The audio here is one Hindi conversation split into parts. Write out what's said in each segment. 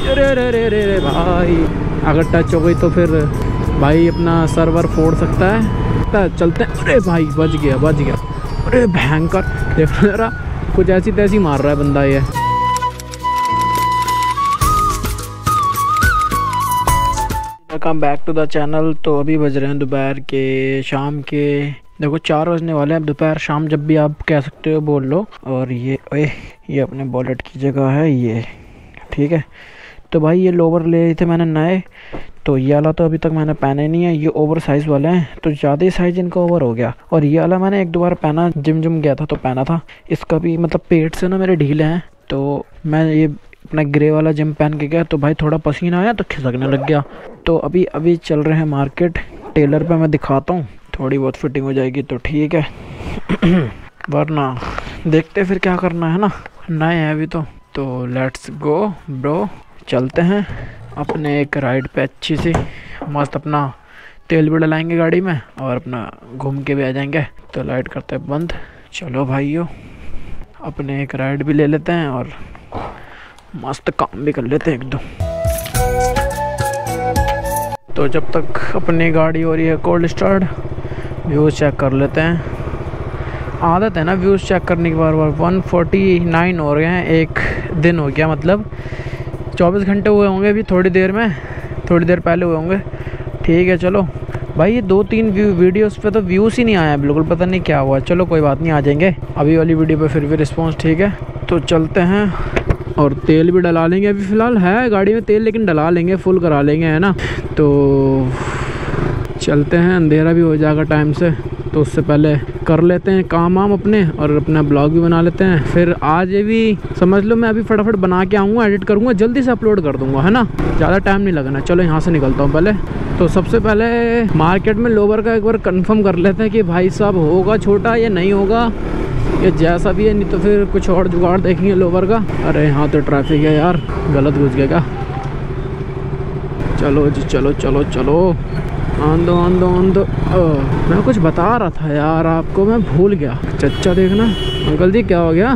अरे अरे अरे अरे अरे भाई, अगर टच हो गई तो फिर भाई अपना सर्वर फोड़ सकता है। चलते हैं। अरे भाई बच गया बच गया। अरे भयंकर, देख जरा कुछ ऐसी तैसी मार रहा है बंदा ये। Welcome back to the channel. तो अभी बज रहे हैं दोपहर के, शाम के देखो 4 बजने वाले हैं। अब दोपहर शाम जब भी आप कह सकते हो बोल लो। और ये अपने वॉलेट की जगह है ये, ठीक है। तो भाई ये लोवर ले थे मैंने नए, तो ये वाला तो अभी तक मैंने पहने नहीं है। ये ओवर साइज़ वाले हैं, तो ज़्यादा ही साइज़ इनका ओवर हो गया। और ये वाला मैंने 1-2 बार पहना, जिम गया था तो पहना था। इसका भी मतलब पेट से ना मेरे ढीले हैं, तो मैं ये अपना ग्रे वाला जिम पहन के गया तो भाई थोड़ा पसीना आया तो खिसकने लग गया। तो अभी चल रहे हैं मार्केट। टेलर पे मैं दिखाता हूँ, थोड़ी बहुत फिटिंग हो जाएगी तो ठीक है वरना देखते फिर क्या करना है ना, नए हैं अभी तो लेट्स गो ब्रो। चलते हैं अपने एक राइड पे, अच्छी सी मस्त अपना तेल भी डलाएंगे गाड़ी में और अपना घूम के भी आ जाएंगे। तो लाइट करते हैं बंद। चलो भाइयों अपने एक राइड भी ले लेते हैं और मस्त काम भी कर लेते हैं एकदम। तो जब तक अपनी गाड़ी हो रही है कोल्ड स्टार्ट, व्यूज़ चेक कर लेते हैं। आदत है ना व्यूज़ चेक करने के बार 149 हो गए हैं। एक दिन हो गया, मतलब 24 घंटे हुए होंगे अभी, थोड़ी देर पहले हुए होंगे। ठीक है चलो भाई, ये 2-3 वीडियोस पे तो व्यूज़ ही नहीं आया बिल्कुल, पता नहीं क्या हुआ। चलो कोई बात नहीं, आ जाएंगे अभी वाली वीडियो पे फिर भी रिस्पॉन्स। ठीक है तो चलते हैं और तेल भी डला लेंगे। अभी फ़िलहाल है गाड़ी में तेल, लेकिन डला लेंगे, फुल करा लेंगे, है ना। तो चलते हैं, अंधेरा भी हो जाएगा टाइम से, तो उससे पहले कर लेते हैं काम अपने और अपना ब्लॉग भी बना लेते हैं। फिर आज ये भी समझ लो मैं अभी फटाफट बना के आऊँगा, एडिट करूँगा, जल्दी से अपलोड कर दूँगा, है ना, ज़्यादा टाइम नहीं लगना। चलो यहाँ से निकलता हूँ पहले। तो सबसे पहले मार्केट में लोवर का एक बार कंफर्म कर लेते हैं कि भाई साहब होगा छोटा या नहीं होगा, ये जैसा भी है, नहीं तो फिर कुछ और जुगाड़ देखेंगे लोवर का। अरे यहाँ तो ट्रैफिक है यार, गलत घुस गया क्या। चलो जी चलो चलो चलो, आंदो मैं कुछ बता रहा था यार आपको, मैं भूल गया। चच्चा देखना, अंकल जी क्या हो गया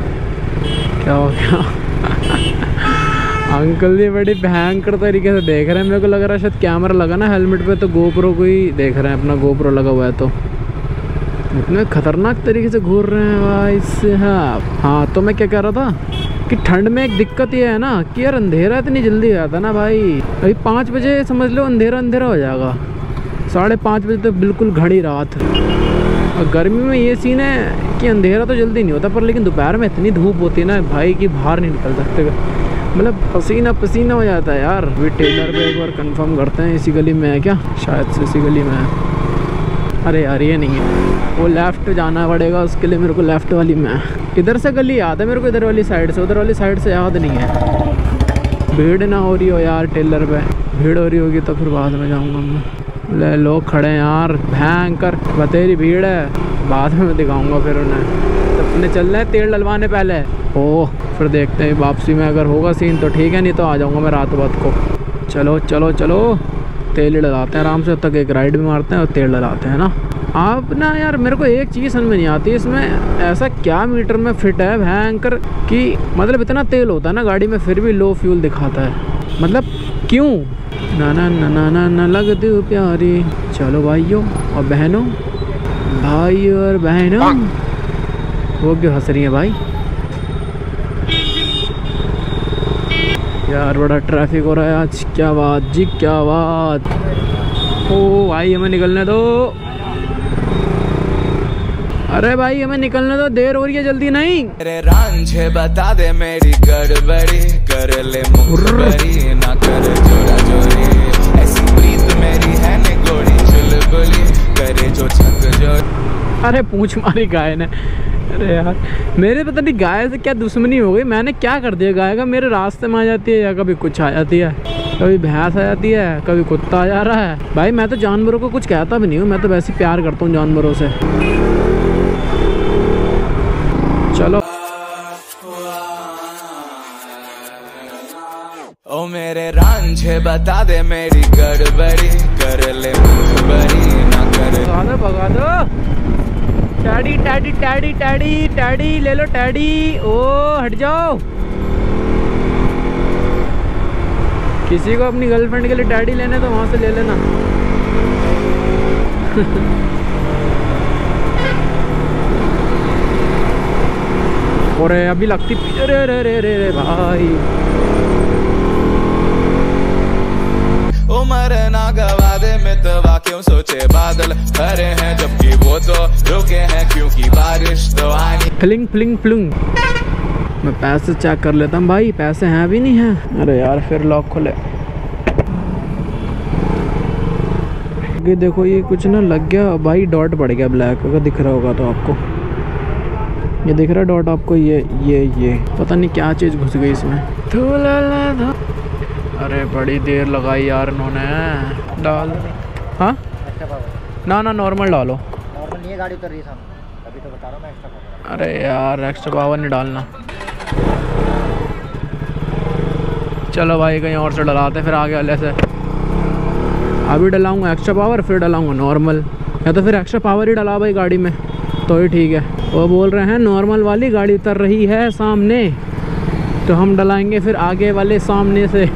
अंकल जी बड़ी भयंकर तरीके से देख रहे हैं। मेरे को लग रहा है शायद कैमरा लगा ना हेलमेट पे, तो गोप्रो को ही देख रहे हैं, अपना गोप्रो लगा हुआ है तो इतने खतरनाक तरीके से घूर रहे हैं भाई साहब। हाँ तो मैं क्या कह रहा था कि ठंड में एक दिक्कत ये है ना कि यार अंधेरा इतनी जल्दी हो जाता ना भाई। अभी 5 बजे समझ लो अंधेरा हो जाएगा, 5:30 बजे तो बिल्कुल घड़ी रात। और गर्मी में ये सीन है कि अंधेरा तो जल्दी नहीं होता, पर लेकिन दोपहर में इतनी धूप होती है ना भाई कि बाहर नहीं निकल सकते, मतलब पसीना हो जाता है यार। अभी टेलर पे एक बार कंफर्म करते हैं, इसी गली में है क्या, शायद से इसी गली में है। अरे यार ये नहीं है, वो लेफ़्ट जाना पड़ेगा, उसके लिए मेरे को लेफ़्ट वाली में है। इधर से गली याद है मेरे को, इधर वाली साइड से, उधर वाली साइड से याद नहीं है। भीड़ ना हो रही हो यार टेलर पे, भीड़ हो रही होगी तो फिर बाद में जाऊँगा मैं। ले लोग खड़े हैं यार, भयंकर बतेरी भीड़ है, बाद में मैं दिखाऊँगा फिर उन्हें। तो अपने चल रहे हैं तेल डलवाने पहले, ओह फिर देखते हैं वापसी में अगर होगा सीन तो ठीक है, नहीं तो आ जाऊँगा मैं रात को। चलो चलो चलो तेल डलाते हैं आराम से, तब तक एक राइड भी मारते हैं और तेल डलाते हैं ना। आप ना यार मेरे को एक चीज़ समझ में नहीं आती, इसमें ऐसा क्या मीटर में फिट है भयंकर कि मतलब इतना तेल होता है ना गाड़ी में फिर भी लो फ्यूल दिखाता है, मतलब क्यों। ना लगती हो प्यारी। चलो भाइयों और बहनों, भाई और बहनों, वो क्यों हंस रही है भाई यार, बड़ा ट्रैफिक हो रहा है आज। क्या बात जी, क्या बात। ओ भाई हमें निकलने दो, अरे भाई हमें निकलने दो, देर हो रही है, जल्दी नहीं। मेरे रांझे बता दे मेरी गड़बड़ी, कर ले मुखबरी ना कर जोरा जोरी, ऐसी प्रीत मेरी है ने गोरी चुलबुली, करे जो छक जो। अरे पूछ मारी गाय ने। अरे यार मेरे पता नहीं गाय से क्या दुश्मनी हो गई, मैंने क्या कर दिया गाय का, मेरे रास्ते में आ जाती है या कभी कुछ आ जाती है, कभी भैंस आ जाती है, कभी कुत्ता आ जा रहा है। भाई मैं तो जानवरों को कुछ कहता भी नहीं हूँ, मैं तो वैसे प्यार करता हूँ जानवरों से। चलो ओ मेरे रांझे बता दे मेरी गड़बड़ी, कर ले मुखबरी ना कर। भगा दो teddy teddy teddy teddy teddy, ले लो टैडी। ओ हट जाओ, किसी को अपनी गर्लफ्रेंड के लिए डैडी लेने तो वहाँ से ले लेना। और अभी लगती रे रे रे रे रे भाई। उम्र ना गवा दे मितवा क्यों सोचे बादल खरे हैं जबकि वो तो रुके हैं क्योंकि बारिश तो आनी। Fling fling fling. मैं पैसे चेक कर लेता हूँ भाई, पैसे हैं भी नहीं हैं। अरे यार फिर लॉक खोले। ये देखो ये कुछ ना लग गया भाई, डॉट पड़ गया ब्लैक का, दिख रहा होगा तो आपको। ये दिख रहा है डॉट आपको, ये पता नहीं क्या चीज़ घुस गई इसमें। अरे बड़ी देर लगाई यार इन्होंने। डाल हाँ ना नॉर्मल डालो। नॉर्मल नहीं है, गाड़ी उतर रही है सामने, अभी तो बता रहा हूँ मैं एक्स्ट्रा पावर। अरे यार एक्स्ट्रा पावर नहीं डालना। चलो भाई कहीं और से डलाते फिर आगे वाले से। अभी डलाऊंगा एक्स्ट्रा पावर, फिर डलाऊंगा नॉर्मल, या तो फिर एक्स्ट्रा पावर ही डला भाई गाड़ी में तो ही ठीक है। वो बोल रहे हैं नॉर्मल वाली गाड़ी उतर रही है सामने, तो हम डलाएंगे फिर आगे वाले सामने से।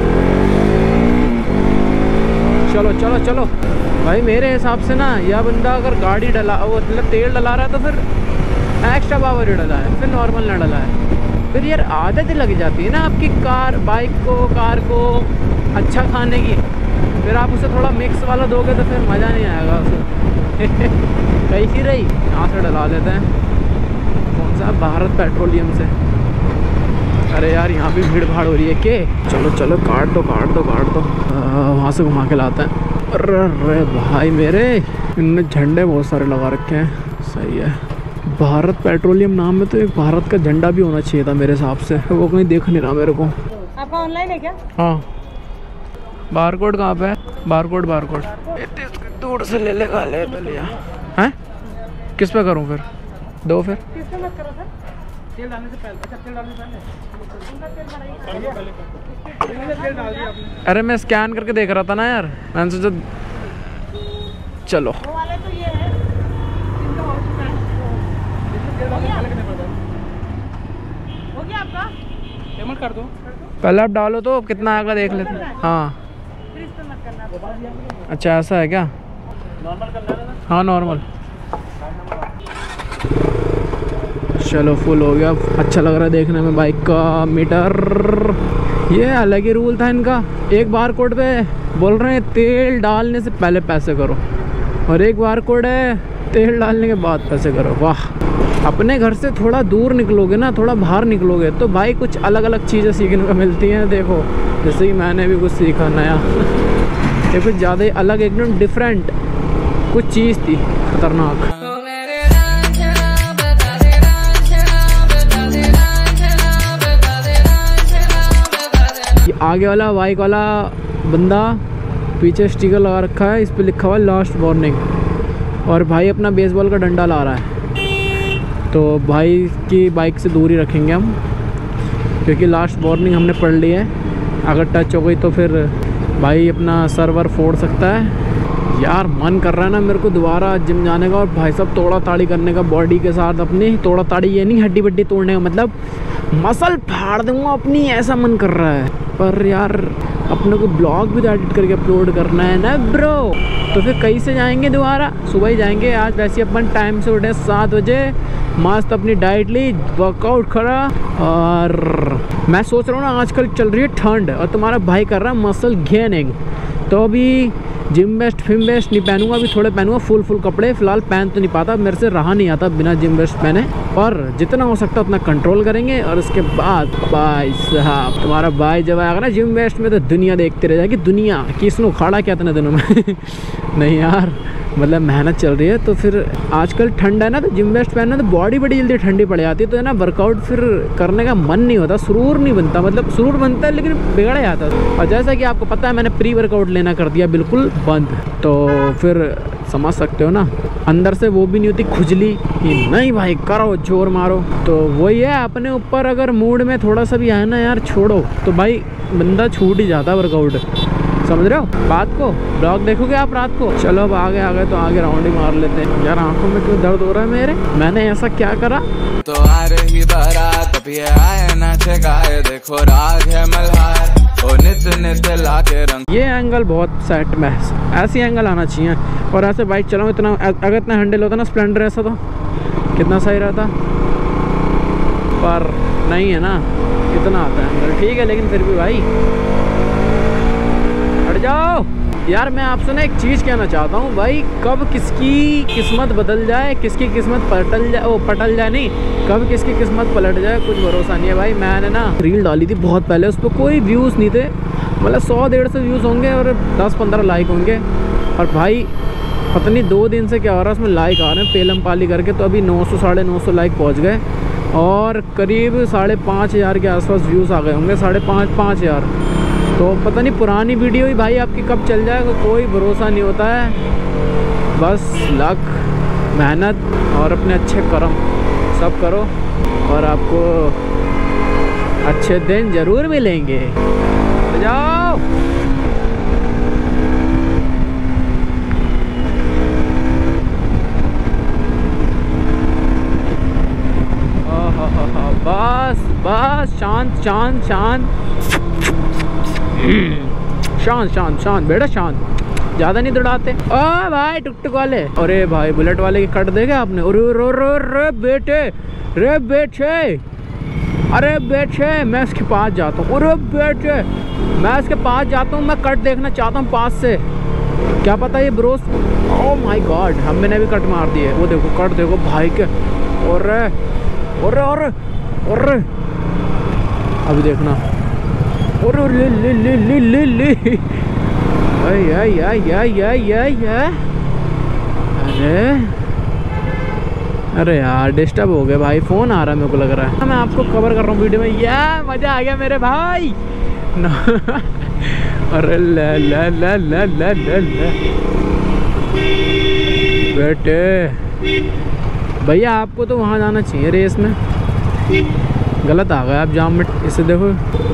चलो चलो चलो भाई। मेरे हिसाब से ना यह बंदा अगर गाड़ी डला वो मतलब तेल डला रहा है तो फिर एक्स्ट्रा पावर ही डला है, फिर नॉर्मल ना डला है। फिर यार आदत लग जाती है ना आपकी कार को अच्छा खाने की, फिर आप उसे थोड़ा मिक्स वाला दोगे तो फिर मज़ा नहीं आएगा उसे। कैसी रही यहाँ से डला लेते हैं। कौन सा? भारत पेट्रोलियम से। अरे यार यहाँ भी भीड़ भाड़ हो रही है के। चलो चलो काट दो वहाँ से घुमा के लाते हैं। अरे भाई मेरे इनने झंडे बहुत सारे लगा रखे हैं। सही है। भारत पेट्रोलियम नाम में तो एक भारत का झंडा भी होना चाहिए था मेरे हिसाब से, वो कहीं देख नहीं रहा मेरे को। आपका ऑनलाइन है क्या? हाँ। बारकोड कहाँ पे है? बारकोड दूर से ले लेगा ले भैया। हैं किस पे करूँ फिर? दो फिर किस पे मत करो सर, तेल डालने से पहले। अच्छा तेल डालने से पहले। अरे मैं स्कैन करके देख रहा था ना यार, मैंने सोचा। चलो वो वाले तो ये है हो गया आपका, पेमेंट कर दो। पहले आप डालो तो कितना आएगा देख लेते हैं। हाँ फिर इस पे मत करना। अच्छा ऐसा है क्या? नॉर्मल करना है ना? हाँ नॉर्मल। चलो फुल हो गया। अच्छा लग रहा है देखने में बाइक का मीटर। ये अलग ही रूल था इनका। एक बार कोड पे बोल रहे हैं तेल डालने से पहले पैसे करो, और एक बार कोड है तेल डालने के बाद पैसे करो। वाह। अपने घर से थोड़ा दूर निकलोगे ना, थोड़ा बाहर निकलोगे तो भाई कुछ अलग अलग चीज़ें सीखने को मिलती हैं। देखो जैसे कि मैंने भी कुछ सीखा नया। ये कुछ ज़्यादा ही अलग एकदम डिफरेंट कुछ चीज़ थी, खतरनाक। आगे वाला बाइक वाला बंदा पीछे स्टिकर लगा रखा है, इस पे लिखा हुआ है लास्ट वार्निंग, और भाई अपना बेसबॉल का डंडा ला रहा है। तो भाई की बाइक से दूरी रखेंगे हम, क्योंकि लास्ट वार्निंग हमने पढ़ ली है। अगर टच हो गई तो फिर भाई अपना सर्वर फोड़ सकता है। यार मन कर रहा है ना मेरे को दोबारा जिम जाने का, और भाई साहब तोड़ा ताड़ी करने का बॉडी के साथ अपनी। तोड़ा ताड़ी ये नहीं हड्डी बड्डी तोड़ने का, मतलब मसल फाड़ दूँगा अपनी, ऐसा मन कर रहा है। पर यार अपने को ब्लॉग भी तो एडिट करके अपलोड करना है ना ब्रो, तो फिर कहीं से जाएंगे दोबारा? सुबह ही जाएंगे। आज वैसे अपन टाइम से उठे 7 बजे, मस्त अपनी डाइट ली, वर्कआउट करा, और मैं सोच रहा हूँ ना आजकल चल रही है ठंड और तुम्हारा भाई कर रहा है मसल गेनिंग, तो अभी जिम वेस्ट फिम वेस्ट नहीं पहनूंगा, अभी थोड़े पहनूंगा फुल कपड़े। फिलहाल पहन तो नहीं पाता, मेरे से रहा नहीं आता बिना जिम वेस्ट पहने, पर जितना हो सकता उतना कंट्रोल करेंगे। और उसके बाद भाई साहब तुम्हारा भाई जब आएगा ना जिम वेस्ट में तो दुनिया देखते रह जाएगी। दुनिया किसने उखाड़ा क्या इतने दिनों में? नहीं यार मतलब मेहनत चल रही है, तो फिर आजकल ठंड है ना, तो जिम वेस्ट पहनना तो बॉडी बड़ी जल्दी ठंडी पड़ जाती है, तो है ना वर्कआउट फिर करने का मन नहीं होता, सुरूर नहीं बनता। मतलब सुरूर बनता है लेकिन बिगड़ जाता है। और जैसा कि आपको पता है मैंने प्री वर्कआउट लेना कर दिया बिल्कुल बंद, तो फिर समझ सकते हो ना अंदर से वो भी नहीं होती खुजली कि नहीं भाई करो जोर मारो। तो वही है, अपने ऊपर अगर मूड में थोड़ा सा भी आए ना यार छोड़ो तो भाई बंदा छूट ही जाता है वर्कआउट। समझ रहे हो बात को? ब्लॉग देखोगे आप रात को? चलो अब आगे आ गए तो आगे राउंड ही मार लेते हैं। यार आंखों में क्यों दर्द हो रहा है मेरे? मैंने ऐसा क्या करा? तो आ रही बारात अब ये आए नाचे गाए, देखो राग है मल्हार, ओ नित नित के रंग। ये एंगल बहुत सेट में, ऐसी एंगल आना चाहिए। और ऐसे बाइक चलाऊँ इतना, अगर इतना हैंडल होता ना स्प्लेंडर ऐसा तो कितना सही रहता, पर नहीं है ना, कितना आता है एंगल। ठीक है लेकिन फिर भी भाई हट जाओ यार। मैं आपसे ना एक चीज़ कहना चाहता हूँ भाई, कब किसकी किस्मत बदल जाए, किसकी किस्मत पलट जाए, वो पटल जाए नहीं, कब किसकी किस्मत पलट जाए कुछ भरोसा नहीं है भाई। मैंने ना रील डाली थी बहुत पहले, उस पर कोई व्यूज़ नहीं थे, मतलब 100-150 व्यूज़ होंगे और 10-15 लाइक होंगे। और भाई पता नहीं 2 दिन से क्या हो रहा है, उसमें लाइक आ रहे हैं पेलम पाली करके। तो अभी 900-950 लाइक पहुँच गए और करीब 5,500 के आसपास व्यूज़ आ गए होंगे, 5,500। तो पता नहीं पुरानी वीडियो ही भाई आपकी कब चल जाएगा, कोई भरोसा नहीं होता है। बस लक, मेहनत और अपने अच्छे कर्म सब करो और आपको अच्छे दिन ज़रूर मिलेंगे। जाओ बस बस, शांत शांत शांत शांत शांत शांत बेटा शांत, ज़्यादा नहीं दौड़ाते। ओ भाई टुक वाले, अरे भाई बुलेट वाले की कट देगा आपने। अरे बेटे, रे बेटे, अरे बेटे मैं इसके पास जाता हूँ। अरे बेटे मैं इसके पास जाता हूँ, मैं कट देखना चाहता हूँ पास से, क्या पता ये ब्रोस। ओ माय गॉड, हम मैंने भी कट मार दी है, वो देखो कट देखो भाई के। और अभी देखना, और ले ले ले ले ले ले, अरे यार डिस्टर्ब हो गया भाई, फ़ोन आ रहा है मेरे को लग रहा है। मैं आपको कवर कर रहा हूँ वीडियो में, या मज़ा आ गया मेरे भाई। अरे ला ला ला ला ला ला ला बेटे, भैया आपको तो वहाँ जाना चाहिए रेस में, गलत आ गया आप जाम में, इसे देखो।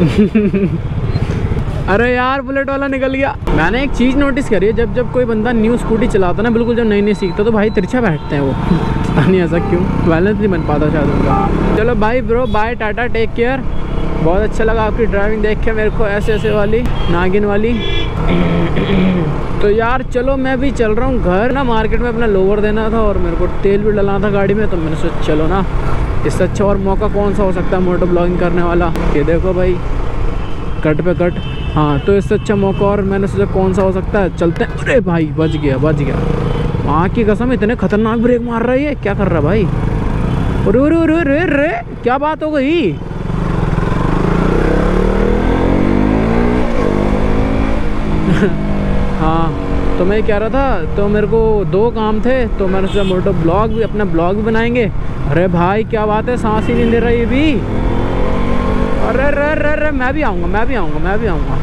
अरे यार बुलेट वाला निकल गया। मैंने एक चीज़ नोटिस करी है, जब कोई बंदा न्यू स्कूटी चलाता है ना, बिल्कुल जब नई सीखता तो भाई तिरछा बैठते हैं वो। पता नहीं ऐसा क्यों, बैलेंस नहीं बन पाता शायद उनका। चलो भाई bro bye, tata, take care. बहुत अच्छा लगा आपकी ड्राइविंग देख के मेरे को, ऐसे वाली नागिन वाली। तो यार चलो मैं भी चल रहा हूँ घर ना, मार्केट में अपना लोवर देना था और मेरे को तेल भी डलाना था गाड़ी में, तो मैंने सोचा चलो ना, इससे अच्छा और मौका कौन सा हो सकता है मोटो ब्लॉगिंग करने वाला। ये देखो भाई कट पे कट, हाँ तो इससे अच्छा मौका और मैंने सोचा कौन सा हो सकता है, चलते हैं। अरे भाई बच गया। माँ की कसम इतने खतरनाक ब्रेक मार रहा है ये, क्या कर रहा है भाई। अरे क्या बात हो गई। हाँ तो मैं कह रहा था, तो मेरे को 2 काम थे, तो मैंने सोचा मोटो ब्लॉग भी, अपना ब्लॉग भी बनाएंगे। अरे भाई क्या बात है, सांस ही नहीं ले रहा ये भी। अरे मैं भी आऊँगा।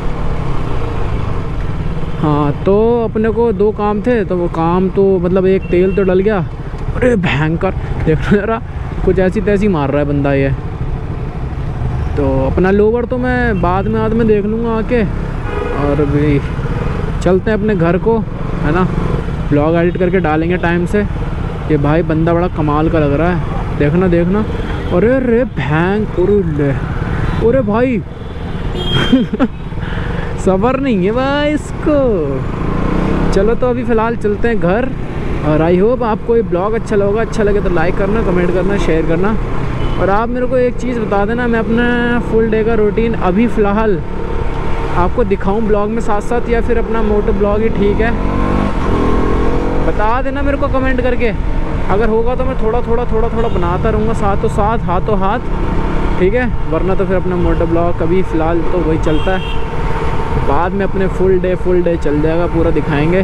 हाँ तो अपने को 2 काम थे, तो वो काम तो मतलब एक तेल तो डल गया। अरे भयंकर, देखो जरा कुछ ऐसी तैसी मार रहा है बंदा ये। तो अपना लोवर तो मैं बाद में देख लूँगा आके, और भी चलते हैं अपने घर को, है ना। ब्लॉग एडिट करके डालेंगे टाइम से। ये भाई बंदा बड़ा कमाल का लग रहा है, देखना। अरे भैंक, अरे भाई सबर नहीं है भाई इसको। चलो तो अभी फ़िलहाल चलते हैं घर, और आई होप आपको ये ब्लॉग अच्छा लगे तो लाइक करना, कमेंट करना, शेयर करना। और आप मेरे को एक चीज़ बता देना, मैं अपना फुल डे का रूटीन अभी फ़िलहाल आपको दिखाऊं ब्लॉग में साथ साथ, या फिर अपना मोटो ब्लॉग ही ठीक है, बता देना मेरे को कमेंट करके। अगर होगा तो मैं थोड़ा बनाता रहूँगा साथ हाथों हाथ, ठीक है। वरना तो फिर अपना मोटो ब्लॉग कभी फ़िलहाल तो वही चलता है, बाद में अपने फुल डे चल जाएगा, पूरा दिखाएंगे।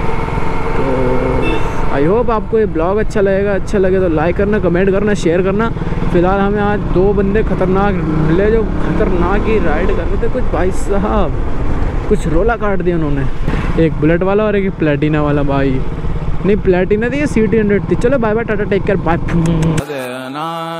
तो आई होप आपको ये ब्लॉग अच्छा लगे तो लाइक करना, कमेंट करना, शेयर करना। फ़िलहाल हमें आज 2 बंदे खतरनाक मिले, जो खतरनाक ही राइड कर रहे थे कुछ, भाई साहब कुछ रोला काट दिया उन्होंने। एक बुलेट वाला और एक प्लेटिना वाला, भाई नहीं प्लेटिना थी, ये CT 100 थी। चलो bye bye, tata, take care, bye.